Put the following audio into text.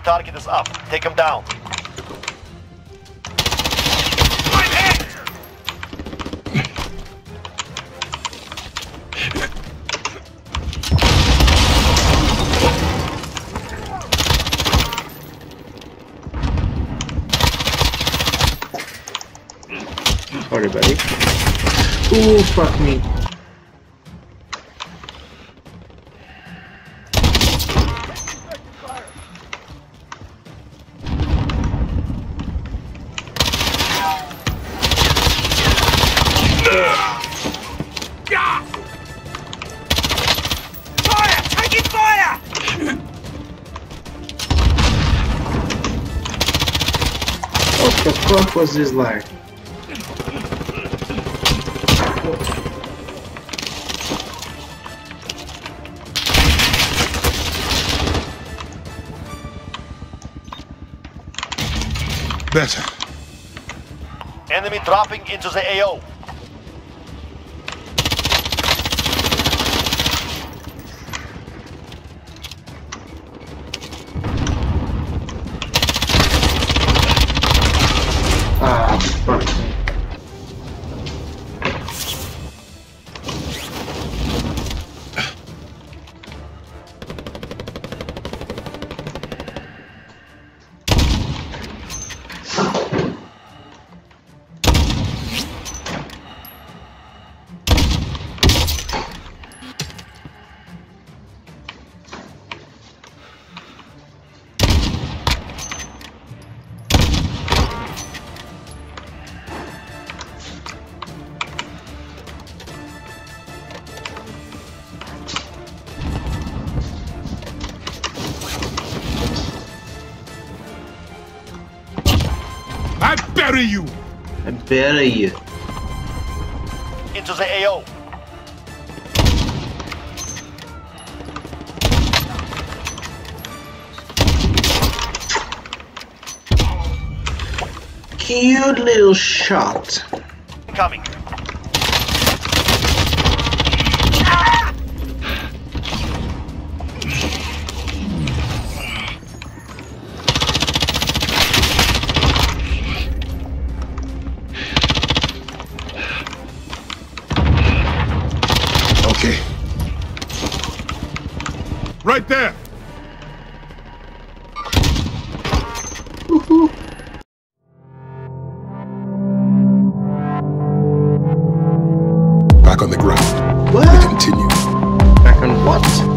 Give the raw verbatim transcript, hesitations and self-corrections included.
target is up. Take him down. I'm hit! Sorry, buddy. Ooh, fuck me. Fire! Taking fire! What the fuck was this like? Better. Enemy dropping into the A O. Ah, fuck me. I bury you! I bury you. Into the A O. Cute little shot. Coming. Okay. Right there! Woohoo. Back on the ground. What? We continue. Back on what?